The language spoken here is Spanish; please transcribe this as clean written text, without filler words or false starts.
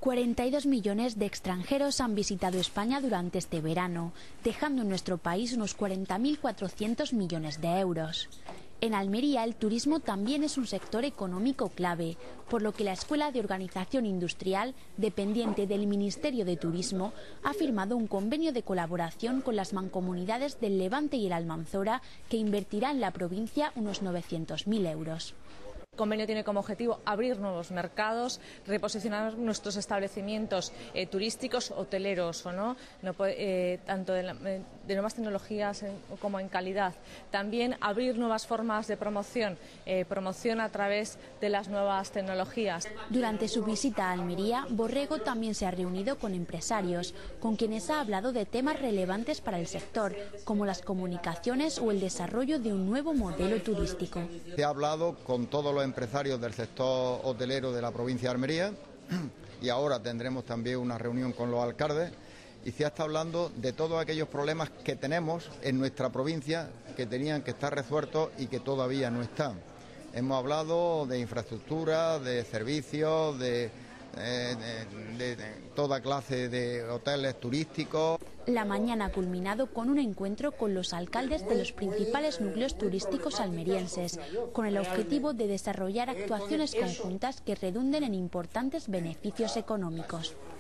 42 millones de extranjeros han visitado España durante este verano, dejando en nuestro país unos 40.400 millones de euros. En Almería el turismo también es un sector económico clave, por lo que la Escuela de Organización Industrial, dependiente del Ministerio de Turismo, ha firmado un convenio de colaboración con las mancomunidades del Levante y el Almanzora que invertirá en la provincia unos 900.000 euros. El convenio tiene como objetivo abrir nuevos mercados, reposicionar nuestros establecimientos turísticos, hoteleros, tanto de nuevas tecnologías como en calidad. También abrir nuevas formas de promoción, promoción a través de las nuevas tecnologías. Durante su visita a Almería, Borrego también se ha reunido con empresarios, con quienes ha hablado de temas relevantes para el sector, como las comunicaciones o el desarrollo de un nuevo modelo turístico. Se ha hablado con todos los empresarios del sector hotelero de la provincia de Almería y ahora tendremos también una reunión con los alcaldes y se está hablando de todos aquellos problemas que tenemos en nuestra provincia que tenían que estar resueltos y que todavía no están. Hemos hablado de infraestructura, de servicios, de toda clase de hoteles turísticos. La mañana ha culminado con un encuentro con los alcaldes de los principales núcleos turísticos almerienses, con el objetivo de desarrollar actuaciones conjuntas que redunden en importantes beneficios económicos.